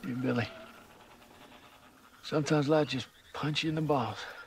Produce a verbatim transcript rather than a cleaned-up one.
Hey, Billy. Sometimes life just punch you in the balls.